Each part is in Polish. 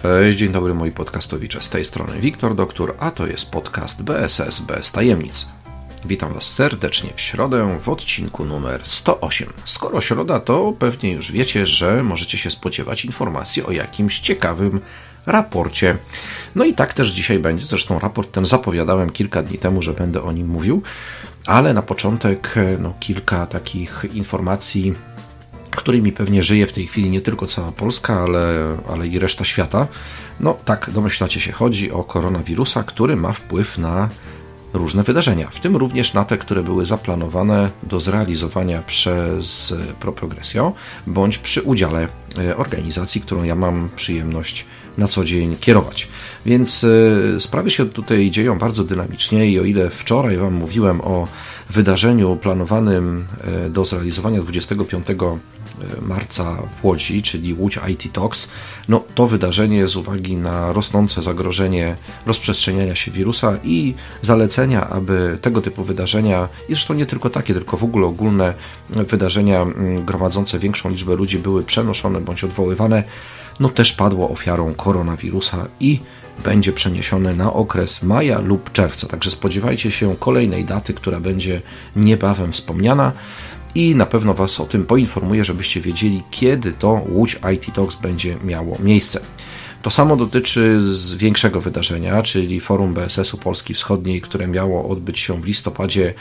Cześć, dzień dobry moi podcastowicze, z tej strony Wiktor Doktor, a to jest podcast BSS bez tajemnic. Witam Was serdecznie w środę w odcinku numer 108. Skoro środa, to pewnie już wiecie, że możecie się spodziewać informacji o jakimś ciekawym raporcie. No i tak też dzisiaj będzie, zresztą raport ten zapowiadałem kilka dni temu, że będę o nim mówił, ale na początek kilka takich informacji, którymi pewnie żyje w tej chwili nie tylko cała Polska, ale i reszta świata. No tak, domyślacie się, chodzi o koronawirusa, który ma wpływ na różne wydarzenia, w tym również na te, które były zaplanowane do zrealizowania przez ProProgresio, bądź przy udziale organizacji, którą ja mam przyjemność na co dzień kierować. Więc sprawy się tutaj dzieją bardzo dynamicznie i o ile wczoraj Wam mówiłem o wydarzeniu planowanym do zrealizowania 25 marca w Łodzi, czyli Łódź IT Talks, to wydarzenie z uwagi na rosnące zagrożenie rozprzestrzeniania się wirusa i zalecenia, aby tego typu wydarzenia, i zresztą nie tylko takie, tylko w ogóle ogólne wydarzenia gromadzące większą liczbę ludzi były przenoszone bądź odwoływane, też padło ofiarą koronawirusa i będzie przeniesione na okres maja lub czerwca. Także spodziewajcie się kolejnej daty, która będzie niebawem wspomniana i na pewno Was o tym poinformuję, żebyście wiedzieli, kiedy to Łódź IT Talks będzie miało miejsce. To samo dotyczy większego wydarzenia, czyli Forum BSS-u Polski Wschodniej, które miało odbyć się w listopadzie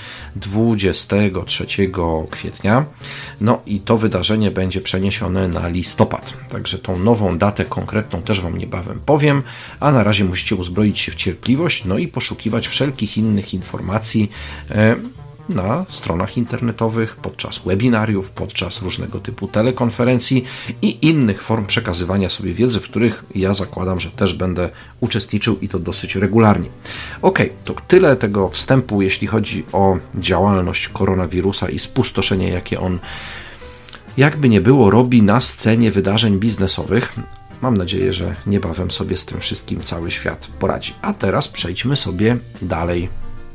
23 kwietnia. I to wydarzenie będzie przeniesione na listopad. Także tą nową datę konkretną też Wam niebawem powiem, a na razie musicie uzbroić się w cierpliwość, i poszukiwać wszelkich innych informacji na stronach internetowych, podczas webinariów, podczas różnego typu telekonferencji i innych form przekazywania sobie wiedzy, w których ja zakładam, że też będę uczestniczył i to dosyć regularnie. To tyle tego wstępu, jeśli chodzi o działalność koronawirusa i spustoszenie, jakie on, jakby nie było, robi na scenie wydarzeń biznesowych. Mam nadzieję, że niebawem sobie z tym wszystkim cały świat poradzi. A teraz przejdźmy sobie dalej.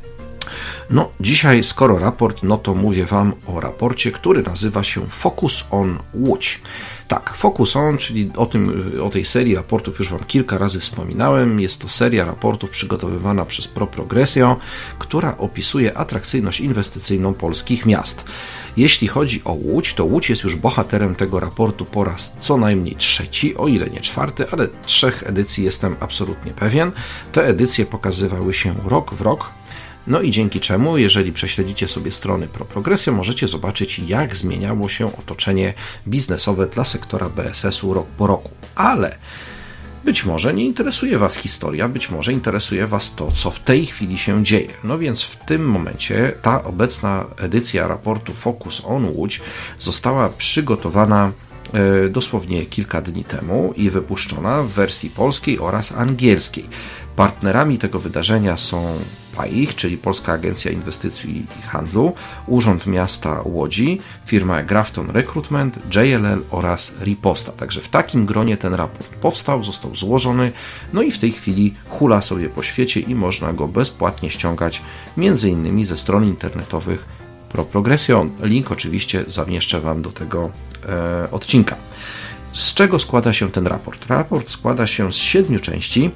Dzisiaj skoro raport, to mówię Wam o raporcie, który nazywa się Focus on Łódź. Tak, Focus on, czyli o tej serii raportów już Wam kilka razy wspominałem. Jest to seria raportów przygotowywana przez ProProgresio, która opisuje atrakcyjność inwestycyjną polskich miast. Jeśli chodzi o Łódź, to Łódź jest już bohaterem tego raportu po raz co najmniej trzeci, o ile nie czwarty, ale 3 edycji jestem absolutnie pewien. Te edycje pokazywały się rok w rok. I dzięki czemu, jeżeli prześledzicie sobie strony ProProgresio, możecie zobaczyć, jak zmieniało się otoczenie biznesowe dla sektora BSS-u rok po roku. Ale być może nie interesuje Was historia, być może interesuje Was to, co w tej chwili się dzieje. Więc w tym momencie ta obecna edycja raportu Focus on Łódź została przygotowana dosłownie kilka dni temu i wypuszczona w wersji polskiej oraz angielskiej. Partnerami tego wydarzenia są PAIH, czyli Polska Agencja Inwestycji i Handlu, Urząd Miasta Łodzi, firma Grafton Recruitment, JLL oraz Riposta. Także w takim gronie ten raport powstał, został złożony, i w tej chwili hula sobie po świecie i można go bezpłatnie ściągać m.in. ze stron internetowych ProProgresio. Link oczywiście zamieszczę Wam do tego odcinka. Z czego składa się ten raport? Raport składa się z 7 części,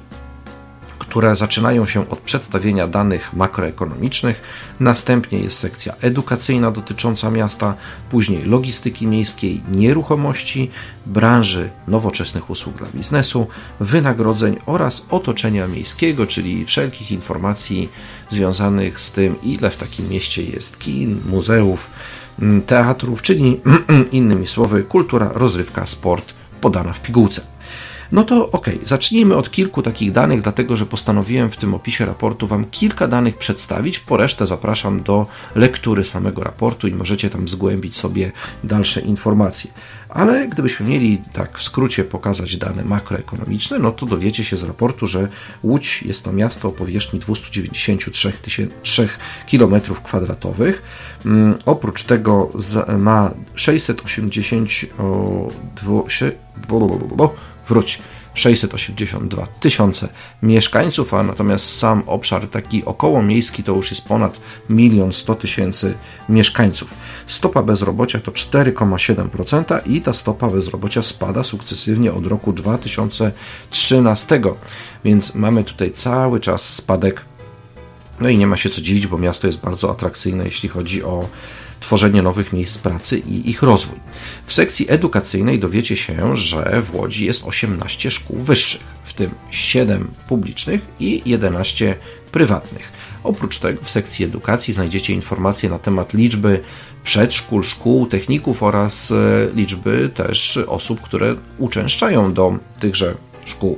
które zaczynają się od przedstawienia danych makroekonomicznych, następnie jest sekcja edukacyjna dotycząca miasta, później logistyki miejskiej, nieruchomości, branży nowoczesnych usług dla biznesu, wynagrodzeń oraz otoczenia miejskiego, czyli wszelkich informacji związanych z tym, ile w takim mieście jest kin, muzeów, teatrów, czyli innymi słowy kultura, rozrywka, sport podana w pigułce. Zacznijmy od kilku takich danych, dlatego że postanowiłem w tym opisie raportu Wam kilka danych przedstawić, po resztę zapraszam do lektury samego raportu i możecie tam zgłębić sobie dalsze informacje. Ale gdybyśmy mieli tak w skrócie pokazać dane makroekonomiczne, to dowiecie się z raportu, że Łódź jest to miasto o powierzchni 293 km². Oprócz tego ma 682 682 tysiące mieszkańców, a natomiast sam obszar taki okołomiejski to już jest ponad 1 100 000 mieszkańców. Stopa bezrobocia to 4,7% i ta stopa bezrobocia spada sukcesywnie od roku 2013, więc mamy tutaj cały czas spadek. No i nie ma się co dziwić, bo miasto jest bardzo atrakcyjne, jeśli chodzi o tworzenie nowych miejsc pracy i ich rozwój. W sekcji edukacyjnej dowiecie się, że w Łodzi jest 18 szkół wyższych, w tym 7 publicznych i 11 prywatnych. Oprócz tego w sekcji edukacji znajdziecie informacje na temat liczby przedszkól, szkół, techników oraz liczby też osób, które uczęszczają do tychże szkół.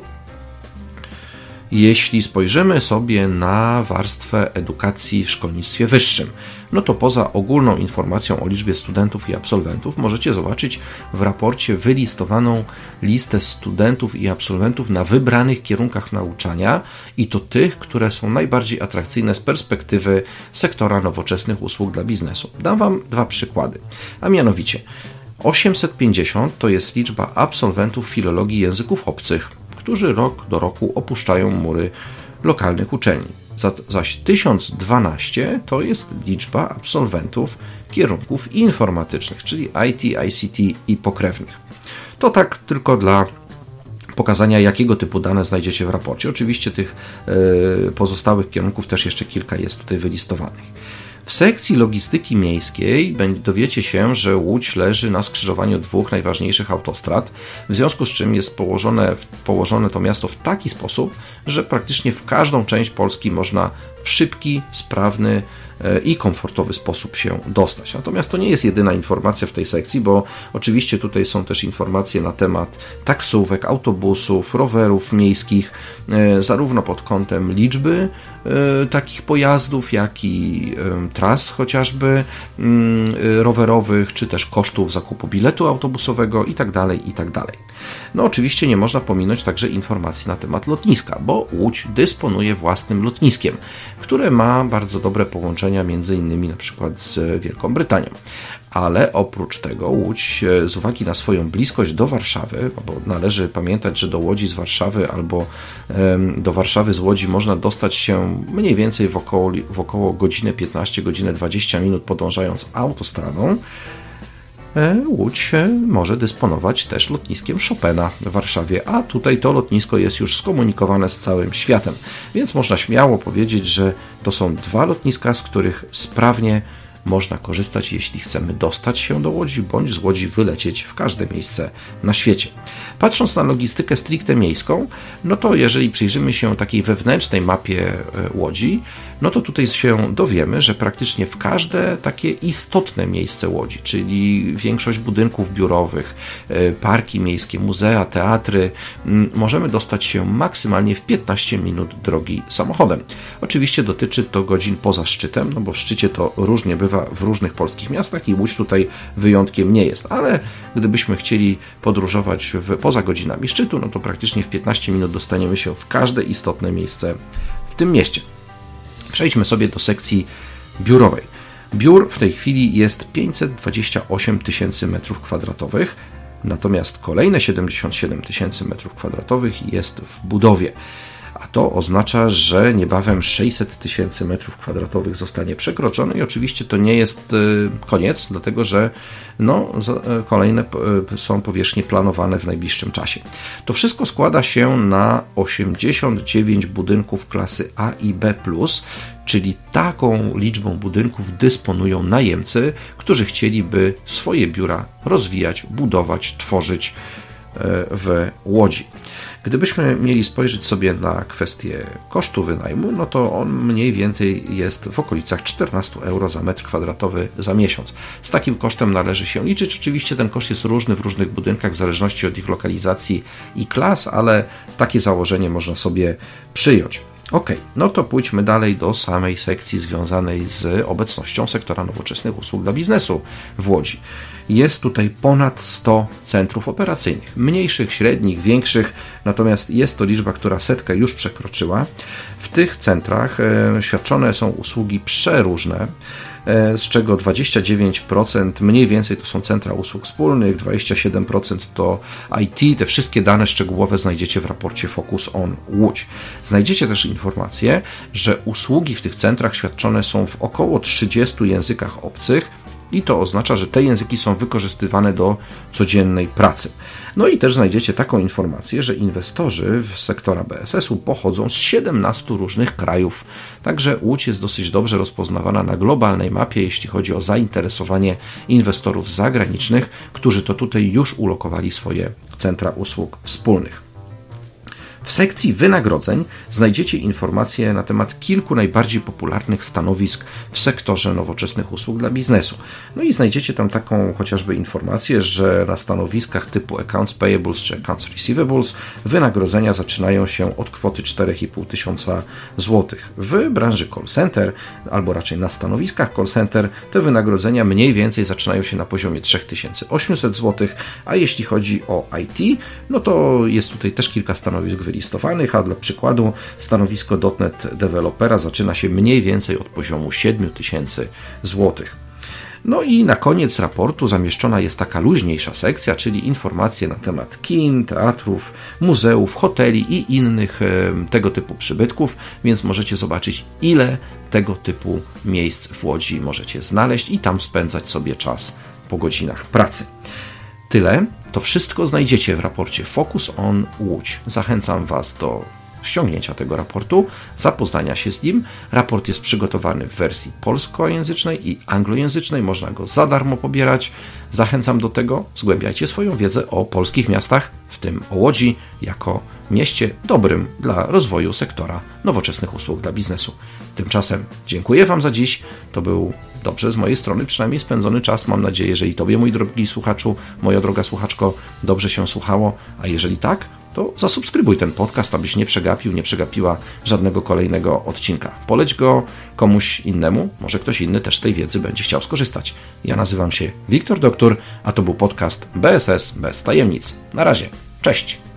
Jeśli spojrzymy sobie na warstwę edukacji w szkolnictwie wyższym, no to poza ogólną informacją o liczbie studentów i absolwentów możecie zobaczyć w raporcie wylistowaną listę studentów i absolwentów na wybranych kierunkach nauczania i to tych, które są najbardziej atrakcyjne z perspektywy sektora nowoczesnych usług dla biznesu. Dam Wam 2 przykłady, a mianowicie 850 to jest liczba absolwentów filologii języków obcych, którzy rok do roku opuszczają mury lokalnych uczelni. Zaś 1012 to jest liczba absolwentów kierunków informatycznych, czyli IT, ICT i pokrewnych. To tak tylko dla pokazania, jakiego typu dane znajdziecie w raporcie. Oczywiście tych pozostałych kierunków też jeszcze kilka jest tutaj wylistowanych. W sekcji logistyki miejskiej dowiecie się, że Łódź leży na skrzyżowaniu 2 najważniejszych autostrad, w związku z czym jest położone to miasto w taki sposób, że praktycznie w każdą część Polski można w szybki, sprawny i komfortowy sposób się dostać. Natomiast to nie jest jedyna informacja w tej sekcji, bo oczywiście tutaj są też informacje na temat taksówek, autobusów, rowerów miejskich, zarówno pod kątem liczby takich pojazdów, jak i tras chociażby rowerowych, czy też kosztów zakupu biletu autobusowego itd., itd. No oczywiście nie można pominąć także informacji na temat lotniska, bo Łódź dysponuje własnym lotniskiem, które ma bardzo dobre połączenia między innymi na przykład z Wielką Brytanią. Ale oprócz tego Łódź z uwagi na swoją bliskość do Warszawy, bo należy pamiętać, że do Łodzi z Warszawy albo do Warszawy z Łodzi można dostać się mniej więcej w około godziny 15, godzinę 20 minut podążając autostradą, Łódź może dysponować też lotniskiem Chopina w Warszawie, a tutaj to lotnisko jest już skomunikowane z całym światem, więc można śmiało powiedzieć, że to są 2 lotniska, z których sprawnie można korzystać, jeśli chcemy dostać się do Łodzi, bądź z Łodzi wylecieć w każde miejsce na świecie. Patrząc na logistykę stricte miejską, no to jeżeli przyjrzymy się takiej wewnętrznej mapie Łodzi, no to tutaj się dowiemy, że praktycznie w każde takie istotne miejsce Łodzi, czyli większość budynków biurowych, parki miejskie, muzea, teatry, możemy dostać się maksymalnie w 15 minut drogi samochodem. Oczywiście dotyczy to godzin poza szczytem, no bo w szczycie to różnie bywa w różnych polskich miastach i Łódź tutaj wyjątkiem nie jest, ale gdybyśmy chcieli podróżować poza godzinami szczytu, no to praktycznie w 15 minut dostaniemy się w każde istotne miejsce w tym mieście. Przejdźmy sobie do sekcji biurowej. Biur w tej chwili jest 528 000 m2, natomiast kolejne 77 000 m2 jest w budowie. A to oznacza, że niebawem 600 000 m2 zostanie przekroczone i oczywiście to nie jest koniec, dlatego że kolejne są powierzchnie planowane w najbliższym czasie. To wszystko składa się na 89 budynków klasy A i B+, czyli taką liczbą budynków dysponują najemcy, którzy chcieliby swoje biura rozwijać, budować, tworzyć w Łodzi. Gdybyśmy mieli spojrzeć sobie na kwestię kosztu wynajmu, no to on mniej więcej jest w okolicach 14 euro za metr kwadratowy za miesiąc. Z takim kosztem należy się liczyć. Oczywiście ten koszt jest różny w różnych budynkach w zależności od ich lokalizacji i klas, ale takie założenie można sobie przyjąć. Ok, no to pójdźmy dalej do samej sekcji związanej z obecnością sektora nowoczesnych usług dla biznesu w Łodzi. Jest tutaj ponad 100 centrów operacyjnych, mniejszych, średnich, większych, natomiast jest to liczba, która 100 już przekroczyła. W tych centrach świadczone są usługi przeróżne. z czego 29% mniej więcej to są centra usług wspólnych, 27% to IT. Te wszystkie dane szczegółowe znajdziecie w raporcie Focus on Łódź. Znajdziecie też informację, że usługi w tych centrach świadczone są w około 30 językach obcych, i to oznacza, że te języki są wykorzystywane do codziennej pracy. No i też znajdziecie taką informację, że inwestorzy z sektora BSS-u pochodzą z 17 różnych krajów. Także Łódź jest dosyć dobrze rozpoznawana na globalnej mapie, jeśli chodzi o zainteresowanie inwestorów zagranicznych, którzy to tutaj już ulokowali swoje centra usług wspólnych. W sekcji wynagrodzeń znajdziecie informacje na temat kilku najbardziej popularnych stanowisk w sektorze nowoczesnych usług dla biznesu. No i znajdziecie tam taką chociażby informację, że na stanowiskach typu Accounts Payables czy Accounts Receivables wynagrodzenia zaczynają się od kwoty 4,5 tysiąca złotych. W branży call center, albo raczej na stanowiskach call center, te wynagrodzenia mniej więcej zaczynają się na poziomie 3800 zł, a jeśli chodzi o IT, no to jest tutaj też kilka stanowisk wylistowanych, a dla przykładu stanowisko .NET dewelopera zaczyna się mniej więcej od poziomu 7000 zł. No i na koniec raportu zamieszczona jest taka luźniejsza sekcja, czyli informacje na temat kin, teatrów, muzeów, hoteli i innych tego typu przybytków, więc możecie zobaczyć, ile tego typu miejsc w Łodzi możecie znaleźć i tam spędzać sobie czas po godzinach pracy. Tyle. To wszystko znajdziecie w raporcie Focus on Łódź. Zachęcam Was do ściągnięcia tego raportu, zapoznania się z nim. Raport jest przygotowany w wersji polskojęzycznej i anglojęzycznej. Można go za darmo pobierać. Zachęcam do tego. Zgłębiajcie swoją wiedzę o polskich miastach, w tym o Łodzi, jako mieście dobrym dla rozwoju sektora nowoczesnych usług dla biznesu. Tymczasem dziękuję Wam za dziś. To był dobrze z mojej strony przynajmniej spędzony czas. Mam nadzieję, że i Tobie, mój drogi słuchaczu, moja droga słuchaczko, dobrze się słuchało. A jeżeli tak, to zasubskrybuj ten podcast, abyś nie przegapiła żadnego kolejnego odcinka. Poleć go komuś innemu, może ktoś inny też z tej wiedzy będzie chciał skorzystać. Ja nazywam się Wiktor Doktor, a to był podcast BSS bez tajemnic. Na razie, cześć!